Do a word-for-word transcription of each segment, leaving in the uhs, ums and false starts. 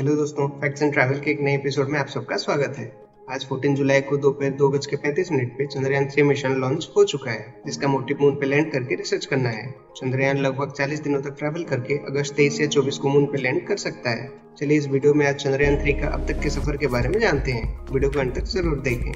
Hello दोस्तों, facts and travel के एक नए एपिसोड में आप सबका स्वागत है। आज चौदह जुलाई को दोपहर दो बज के पैंतीस मिनट पे चंद्रयान थ्री मिशन लॉन्च हो चुका है, जिसका मोटिव मून पे लैंड करके रिसर्च करना है। चंद्रयान लगभग चालीस दिनों तक ट्रैवल करके अगस्त तेईस या चौबीस को मून पे लैंड कर सकता है। चलिए इस वीडियो में आज चंद्रयान थ्री का अब तक के सफर के बारे में जानते हैं। वीडियो को अंत तक जरूर देखें।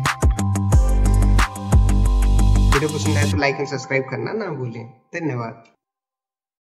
वीडियो पसंद आए तो लाइक एंड सब्सक्राइब करना ना भूलें। धन्यवाद।